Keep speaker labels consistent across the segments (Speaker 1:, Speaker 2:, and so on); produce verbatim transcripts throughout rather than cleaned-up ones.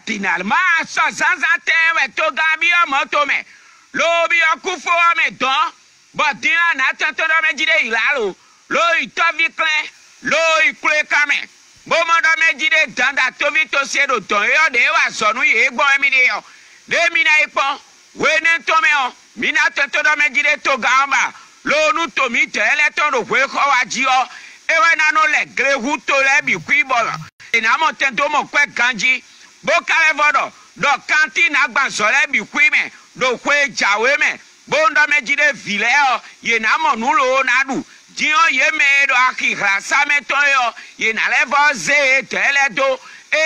Speaker 1: matinalement sans zanzatin to gabi moto me lo bi okufo me don but dia na tanto me jide ilalo lo itovi clan lo ikle kame bo mo do me jide danda to vi to se do ton yo de wa sonu ye gbo mi de yo de mi na ipo we ne to me o mi na tanto do me jide to gamba lo nu to mi tele ton do we ko wa ji o e we na no le gre hu to le bi ku bo ina mo tento mo kwe ganji bo kare vodo do kanti na gban so le bi ku me do kwe jawe me bo ndo me jide vile o ye na mo nu lo na du jiyo ye me do akira sa me to yo ye na le vo ze tele do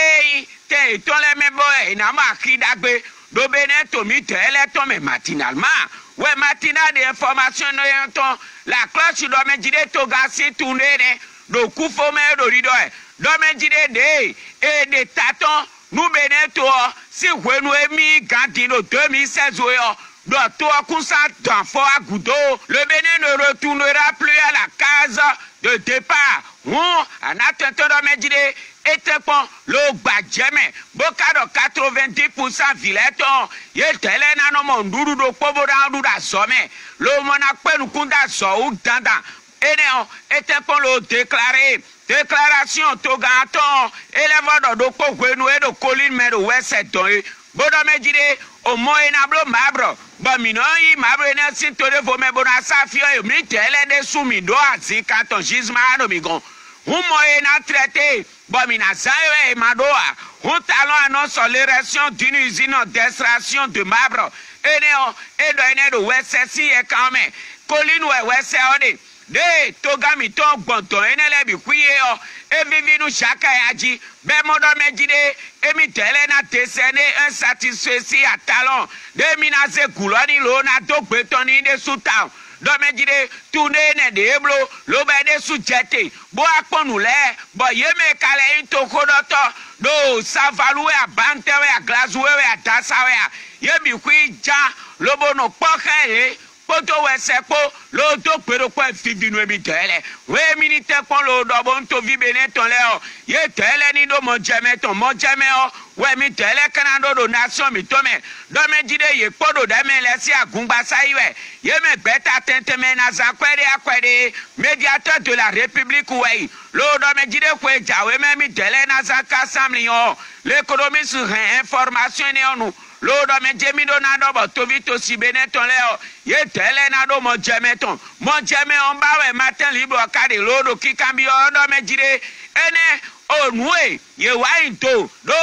Speaker 1: e te to le me bo e na ma kidagbe do bene to mi tele to me matinalement ouais matinal d'information no yon la cloche do me jide to ga si tourner do kufo me do rido e do me jide de e de taton nous bene to si wenu emi ganti do deux mille seize yo do to kunsa d'enfant à goudo le Bénin ne retournera plus à la case de départ on en attendant do me jide était bon le badjeme bokado quatre-vingt-dix pour cent vileton ye tele na no monduru do pobora ndu da some lo mona penu kunda so u danda ene on était bon le déclarer déclaration to ganton elevodo do pogwenu e do colline me do wese ton bodo me jide o moyena blo mabro ba minoyi mabro na sintore vo me bona safio e mi tele de sumi do azi kanton gisma no migon un moyen traité bomina sayo e madoa un talon annonce l'érection d'une usine d'extraction de marbre et néo et do ene do wesesi e quand même colline we wese ode de togami ton gbonton ene le bi kuye o e vivi nu chaka yaji be modo mejide e mi tele na tesene insatisfait à talon de minaze kuloni lo na do gbetoni de suta do mejide tourne ne de eblo lo be de sujete bo aponu le bo yeme kale into kodoto do savalu e abante we aglazu we atasa we ye mi kwi ja lo bono pokele poto we sepo lo do pero kwa fivi no mi tele we minite pon lo do bon to vi beneton le o ye tele ni do mo jeme ton mo jeme o we mi tele kanando do nation mi to me do me jide ye podo de me le si agungba saiwe ye me beta tente me na zakwede akwede médiateur de la République we lo do me jide kwe jawe me mi tele na zaka samli o l'économie sur information ne onu lo do me jemi do na do bo to vi to si beneton le o ye tele na do mo jeme ton mo jeme on ba we matin libre kade lo do kikambi o do me jide ene onwe ye wa into do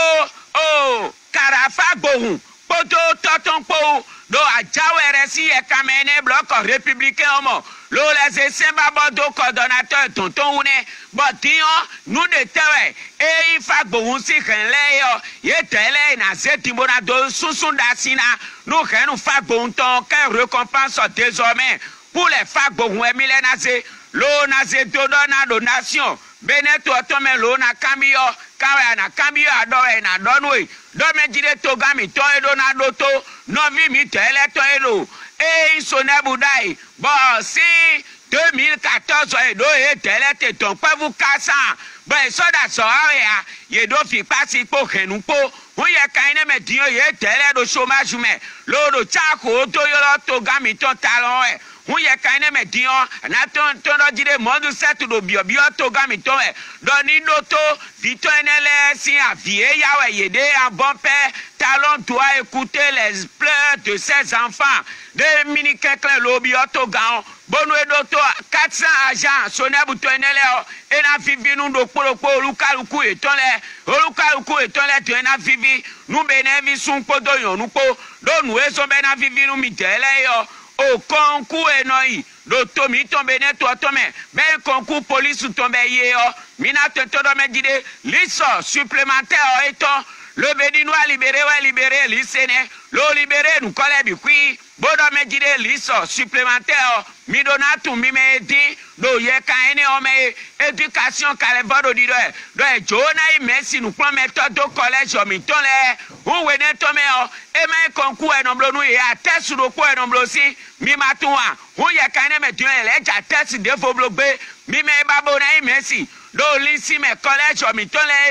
Speaker 1: o karafa gbohun poto toton po do ajawere si e kamene bloc républicain omo lo les esemba bodo coordonnateur tonton une botion nous de tewe e ifa gbohun si kenle yo ye tele na setimona do susunda sina nous kenu fa gbohun ton que récompense désormais pour les fa gbohun emile na se lo na se todo na donation beneto tome lo na kambio kawe na kambio ado e na donwe do me jide to gami to edo na do to no vi mi tele to edo e isone budai bo si deux mille quatorze edo e tele te ton pe vous kasa bo so da so area ye do fi pasi po kenu po o ye kaine me dio ye tele do chômage me lo do chako to yo to gami to talon e un ye kaine me dio na ton ton do jide modu set do bio bio to gami to e do ni no to vito enele si avie yawe yede en bon père talon doit écouter les pleurs de ses enfants de minique clan lo bio to gan bonu edo to quatre cents agents sonebu to enele o e na vivi nu do poropo olukaluku etonle olukaluku etonle to na vivi nu benevi sun podo yon nu po do nu eso be na vivi nu mi tele yo au concours enoi do tomi tombe ne to tome ben concours police tombe ye o mina to to do me jide liso supplémentaire eton le béninois libéré ouais libéré lycéen lo libéré nous collé bi qui bodo me jide liso supplémentaire mi donatu mi me di do ye kaine o me éducation kalevodo di do do e jona i merci nous prend méthode do collège o mi ton le ou wene tome o e me concours e nomblo nu e atteste do ko e nomblo si mi matwa ou ye kaine me di e le atteste de fo blogbe mi me babo na i merci do lycée me collège o mi ton le yo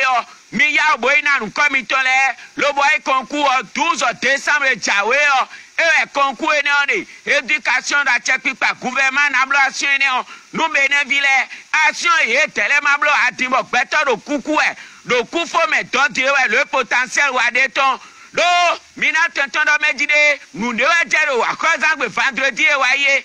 Speaker 1: mi ya boy na nu komi ton le lo boy concours douze décembre Jawe o e concours ene on éducation da check pa gouvernement na blo action ene on nu beneville action e tele ma blo atimbo beto do kuku e do kufo me don dire le potentiel wa de ton do mina tonton do me dide nu de wa jero akoza gbe vendredi e wa ye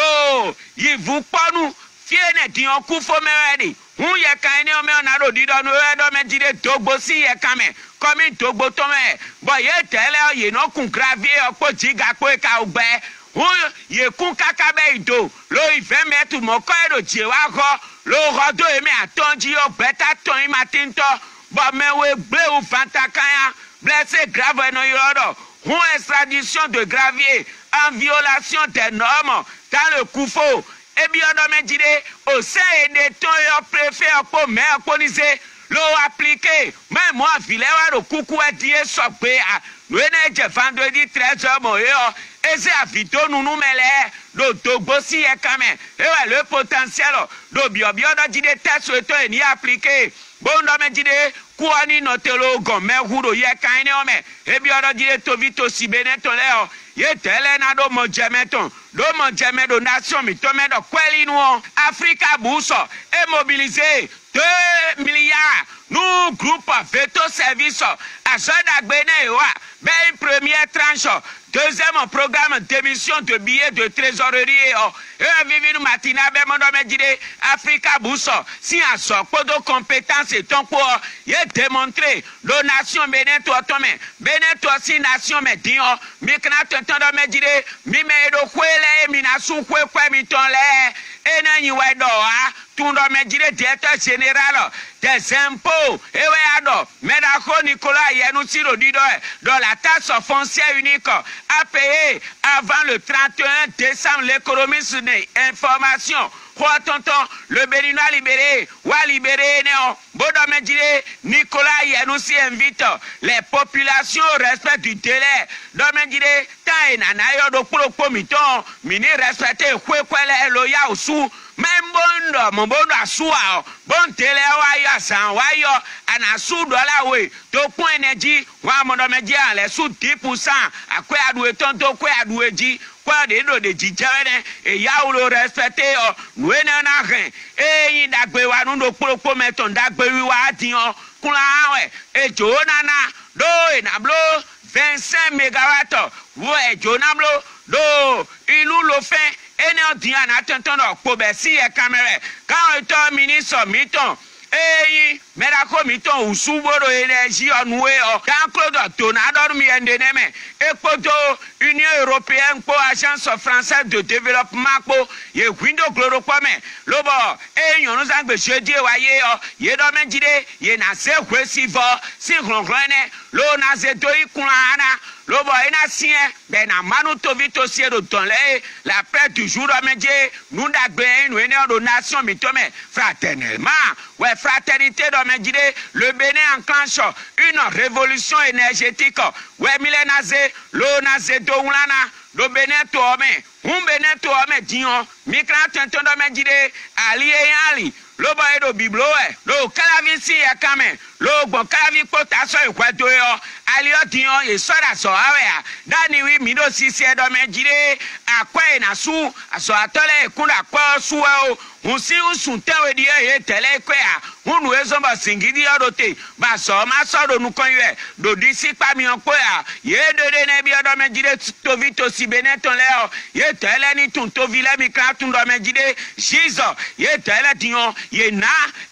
Speaker 1: do yi vu ponu fiene di on kufo me ready hun ye kan ni o me na do di do nu e do me dide dogbo si ye kan me komi dogbo to me bo ye tele o ye no kun gravier o po jiga po e ka ogbe hun ye kun kakabe ido lo ife me tu mo ko e do je wa ko lo rodo e me atonji o beta ton i matinto bo me we ble ou fantakanya blessé grave no yoro hun extradition de gravier en violation des normes dans le Koufo et bien on me dit au sein de ton préfet pour maire police l'eau appliqué même moi filet wa do kuku e die so pe a no ene je vendredi treize heures mo yo et c'est à vito nous nous mêler do dogbo si e kame et ouais le potentiel do bio bio do dit des tests to ni appliqué bon do me dit kwa ni no telo go me huro ye kan ni o me e bio do dit to vito si beneto le o ye tele na do mo jemeton do mo jemedo nation mi to me do kweli nu Africa buso et mobiliser deux milliards nous groupe veto service à Soda Gbene wa ben première tranche deuxième programme d'émission de billets de trésorerie et vivinu matina ben mon me dire Africa buso si à so podo compétence et ton pour y démontrer la nation Benin to tome Benin to si nation me dio mi kana tonton do me dire mi me do kwele mi na su kwe kwe mi ton le ena yi wa do a tun do me dire directeur général des impôts et ouais ado Medako Nicolas Yenou Siro dido dans la taxe foncière unique à payer avant le trente et un décembre l'économiste des informations. Quoi tonton le Béninois libéré ou libéré néo Bodo me dire Nicolas Yanoussi invite les populations au respect du délai do me dire ta enana yo do pro pomiton mini respecter kwe kwele loya osu membondo mombondo asua bon tele wa yo san wa yo anasu dola we to kun energy wa mo do me dire le su dix pour cent akwe aduwe ton to kwe aduwe ji kwa de do de jijere e ya ulo respecte o nuwe na na ren e yin dagbe wa nu do poropo meton dagbe wi wa tin o kunla we e jo na na do e na blo vingt-cinq mégawatts wo e jo na blo do ilu lo fe ene o din ana tonton do po be si e camera kan to ministre miton eyi Medako miton usuboro energie onwe o dan Claude Tonador mi endeneme ekpoto Union européenne po agence française de développement po ye windo gloro pome lobo eyan no sangbe sedie waye o ye do menjide ye na se kwesivo si ronrone lo na se do ikunana lobo ina sien ben na manu to vito sie do tonle la paix du jour do menje nous dagbe nous ene do nation mitome fraternellement ouais fraternité do menjide le Bénin enclenche une révolution énergétique ouais milenaze lo naze do ulana do Bénin to ome un Bénin to ome dion mikra tonton do menjide ali e ali lo boy do biblo e lo kalavi si e kame lo gbon kalavi po ta so ikwedo yo ali o dion e so da so awe dani wi mi do sisi e do menjide akwa na su aso atole ekunda kwa su o un si un sunte we di e tele kwe a unu ezo ba singidi odote ba so ma so do nu kon ye do di si pa mi on po a ye de de ne bi do menjide to vito si beneton le o ye tele ni tun to vile mi ka tun do menjide shizo ye tele dion ye na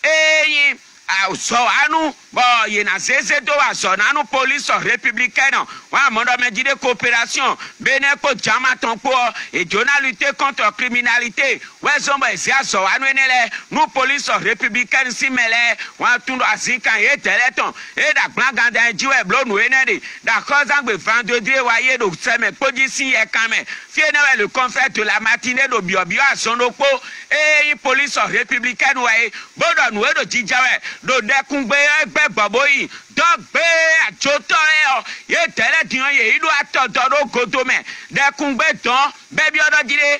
Speaker 1: e so anu bo ye na sese to wa so nanu police républicaine wa mo do me dire coopération Benin ko jama ton po et jona lutter contre criminalité wa so bo esi aso anu enele nu police républicaine si mele wa tundo asikan ye teleton e da gbanga dan jiwe blo nu enede da cause angbe vendredi wa ye do seme police ye kame fie na le confrère de la matinée do biobio asono po e police républicaine wa e bodo nu e do jijawe do dekungbe egbe gboboyi dogbe ajotore o ye tele dion ye ilu atodoro godo me dekungbe don bebi odo dire e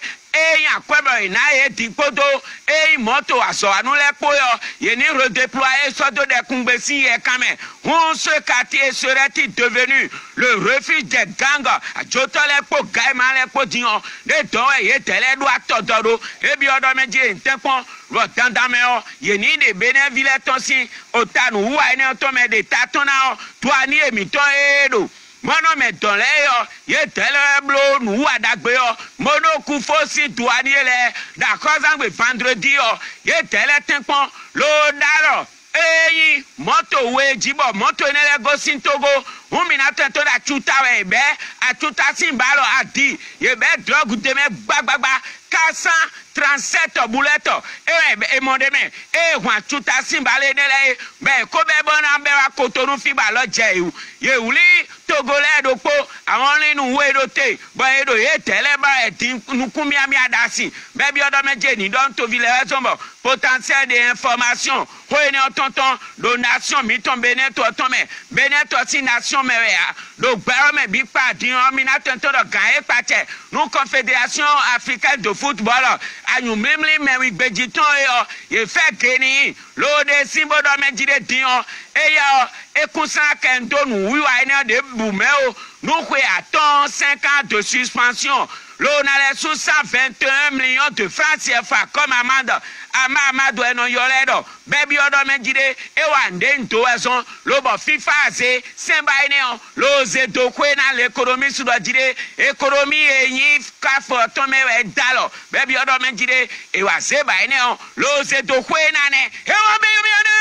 Speaker 1: et akwebe na e dikodo et moto aso anule poyo ye ni redéployer sodo de kungbesi e kame on ce quartier serait-il devenu le refuge des gangs a jotole po gaima le po dion de don e tele do atodoro e bi odo meje ntenpon ro dandame o ye ni de beneville tonsi otanu wa ni to me de tatona to ani emi to edo mono me don le yo ye tele blo nu adagbe yo mono ku fosi douani le da cause ngbe vendredi yo ye tele tenpon lo daro eyi moto we jibo moto enele go sintogo umina tento da chuta we be atuta simbalo adi ye be drug de me gbagbagba quatre cent trente-sept boulettes e e monde me e wan chuta simbale nele be ko be bona be wa kotonu fiba lo je yu ye uli togole do po awon ninu we do te bo e do ye tele ba e tin nukumi ami adasi be bi odo meje ni don to vile sombo potentiel de information ho ene tonton donation mi ton beneto ton me beneto si nation me ya do gba me bi pa din o mi na tonton do gan e pache nu confédération africaine de football anyu memli me wi gbejiton e ye fe keni lo de simbo do me jide din o e ya e kunsan kendo nu wi wa ene de bume o nu kwe attend cinq ans de suspension. L'on a les sous cent vingt et un millions de francs C F A comme amende. Ama amado eno yoledo. Baby odo menjide e wande nto ezon. Lo bo FIFA ze semba ene lo ze do kwe na l'économie sous jide économie e yi ka fo tome we dalo. Baby odo menjide e wa ze ba ene lo ze do kwe na ne. E wa be mi ade.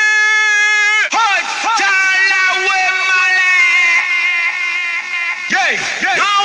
Speaker 1: Ho tala we male. Yeah, yeah.